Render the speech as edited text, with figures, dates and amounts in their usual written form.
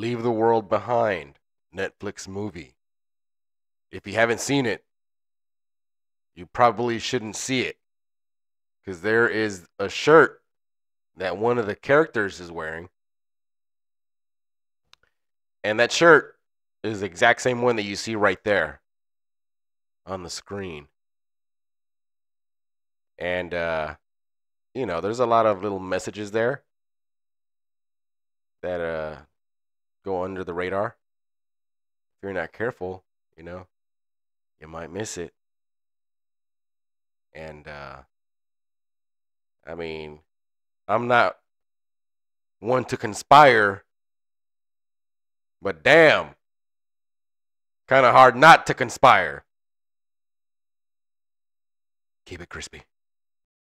Leave the World Behind Netflix movie. If you haven't seen it, you probably shouldn't see it because there is a shirt that one of the characters is wearing, and that shirt is the exact same one that you see right there on the screen. And there's a lot of little messages there that go under the radar. If you're not careful, you might miss it. And I mean, I'm not one to conspire, but damn, kind of hard not to conspire. Keep it crispy.